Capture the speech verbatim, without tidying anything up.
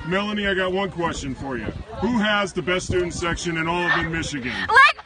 Melanie, I got one question for you. Who has the best student section in all of Michigan? Let